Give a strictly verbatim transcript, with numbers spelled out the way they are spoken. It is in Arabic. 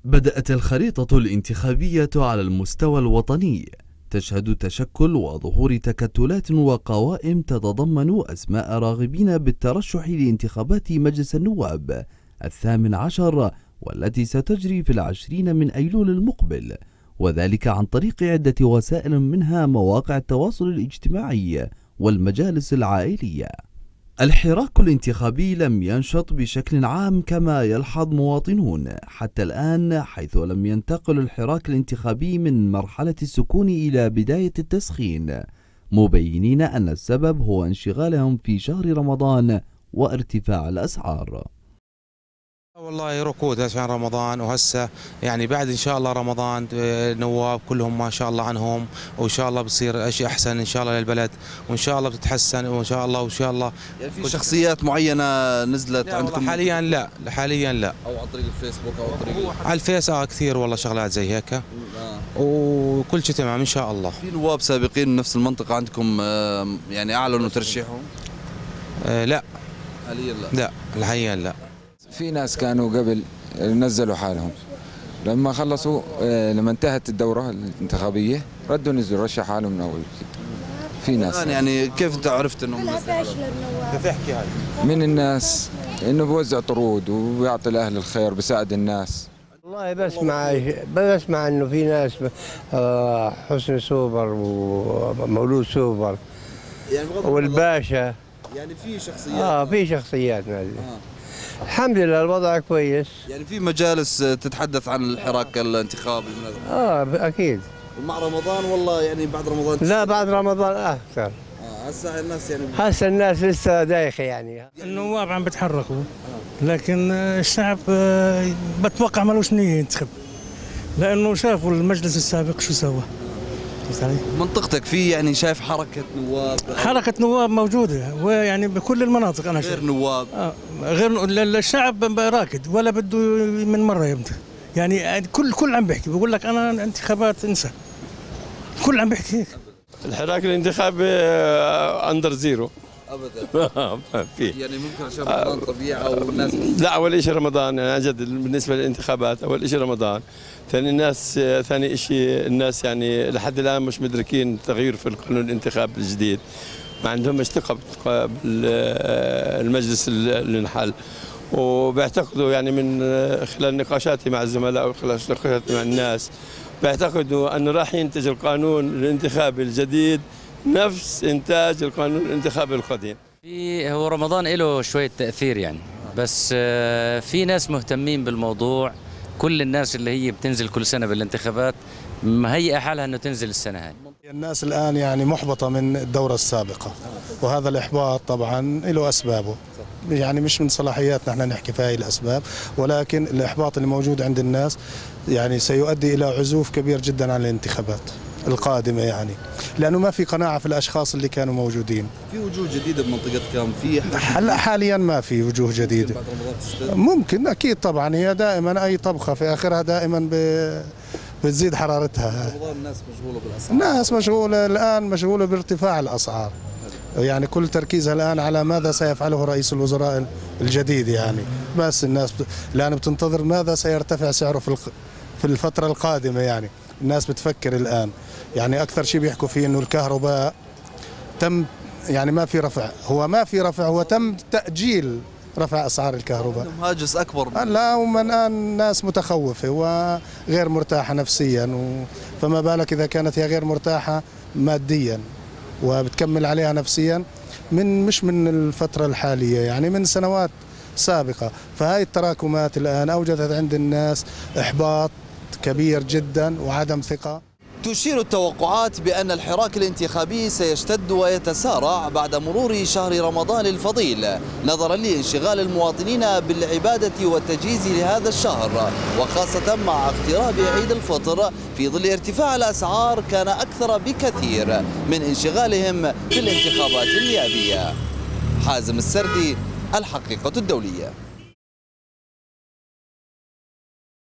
بدأت الخريطة الانتخابية على المستوى الوطني تشهد تشكل وظهور تكتلات وقوائم تتضمن أسماء راغبين بالترشح لانتخابات مجلس النواب الثامن عشر، والتي ستجري في العشرين من أيلول المقبل، وذلك عن طريق عدة وسائل منها مواقع التواصل الاجتماعي والمجالس العائلية. الحراك الانتخابي لم ينشط بشكل عام كما يلحظ مواطنون حتى الآن، حيث لم ينتقل الحراك الانتخابي من مرحلة السكون إلى بداية التسخين، مبينين أن السبب هو انشغالهم في شهر رمضان وارتفاع الأسعار. والله ركود عشان رمضان، وهسه يعني بعد ان شاء الله رمضان النواب كلهم ما شاء الله عنهم، وان شاء الله بصير شيء احسن ان شاء الله للبلد، وان شاء الله بتتحسن، وان شاء الله وان شاء الله. يعني في شخصيات معينه نزلت لا عندكم؟ حاليا لا، حاليا لا. او عن طريق الفيسبوك او عن طريق على الفيس اه كثير والله شغلات زي هيك. آه. وكل شيء تمام ان شاء الله. في نواب سابقين من نفس المنطقه عندكم يعني اعلنوا ترشيحهم؟ آه لا حاليا لا. لا الحقيقه لا. في ناس كانوا قبل نزلوا حالهم، لما خلصوا لما انتهت الدورة الانتخابية ردوا نزلوا رشح حالهم من أول. في ناس يعني كيف انت عرفت انهم كيف احكي هاي؟ من الناس انه بوزع طرود وبيعطي لاهل الخير، بيساعد الناس. والله بسمع بسمع انه في ناس حسن سوبر ومولود سوبر يعني والباشا، يعني في شخصيات اه في شخصيات نازله. آه. الحمد لله الوضع كويس. يعني في مجالس تتحدث عن الحراك الانتخابي من اه اكيد. ومع رمضان والله يعني بعد رمضان؟ لا بعد رمضان اكثر. اه هسه الناس يعني هسه الناس لسه دايخه يعني. النواب عم بتحركوا، لكن الشعب بتوقع مالوش نيه ينتخب، لانه شافوا المجلس السابق شو سوى. منطقتك في يعني شايف حركة نواب؟ حركة نواب موجودة ويعني بكل المناطق. أنا غير نواب آه غير الشعب راكد ولا بده من مرة يمتى، يعني كل كل عم بيحكي بيقول لك أنا انتخابات انسى، كل عم بيحكي هيك. الحراك الانتخابي أندر زيرو ابدا. ما في يعني ممكن عشان رمضان طبيعه والناس لا. اول شيء رمضان عن جد بالنسبه للانتخابات، اول شيء رمضان، ثاني الناس ثاني شيء الناس يعني لحد الان مش مدركين تغيير في القانون الانتخابي الجديد، ما عندهم ثقه بالمجلس اللي انحل، وبيعتقدوا يعني من خلال نقاشاتي مع الزملاء وخلال نقاشاتي مع الناس بيعتقدوا انه راح ينتج القانون الانتخابي الجديد نفس إنتاج القانون الانتخابي القديم. في هو رمضان له شوية تأثير يعني، بس في ناس مهتمين بالموضوع، كل الناس اللي هي بتنزل كل سنة بالانتخابات مهيئة حالها إنه تنزل السنة هاي. الناس الآن يعني محبطة من الدورة السابقة، وهذا الإحباط طبعا له أسبابه، يعني مش من صلاحياتنا احنا نحكي في هاي الأسباب، ولكن الإحباط اللي موجود عند الناس يعني سيؤدي إلى عزوف كبير جدا عن الانتخابات القادمة، يعني لأنه ما في قناعة في الأشخاص اللي كانوا موجودين. في وجوه جديدة بمنطقتكم؟ في هلا حاليا ما في وجوه جديدة. ممكن أكيد طبعا، هي دائما أي طبخة في آخرها دائما بتزيد حرارتها. الناس مشغولة بالأسعار. الناس مشغولة الآن، مشغولة بارتفاع الأسعار، يعني كل تركيزها الآن على ماذا سيفعله رئيس الوزراء الجديد، يعني بس الناس الآن بتنتظر ماذا سيرتفع سعره في في الفترة القادمة، يعني الناس بتفكر الآن، يعني أكثر شيء بيحكوا فيه إنه الكهرباء تم يعني ما في رفع، هو ما في رفع، هو تم تأجيل رفع أسعار الكهرباء. هاجس أكبر. لا هم الآن الناس متخوفة وغير مرتاحة نفسيا، و... فما بالك إذا كانت هي غير مرتاحة ماديا وبتكمل عليها نفسيا من مش من الفترة الحالية، يعني من سنوات سابقة، فهاي التراكمات الآن أوجدت عند الناس إحباط كبير جدا وعدم ثقة. تشير التوقعات بأن الحراك الانتخابي سيشتد ويتسارع بعد مرور شهر رمضان الفضيل، نظرا لانشغال المواطنين بالعبادة والتجهيز لهذا الشهر، وخاصة مع اقتراب عيد الفطر في ظل ارتفاع الأسعار كان أكثر بكثير من انشغالهم في الانتخابات النيابية. حازم السردي، الحقيقة الدولية.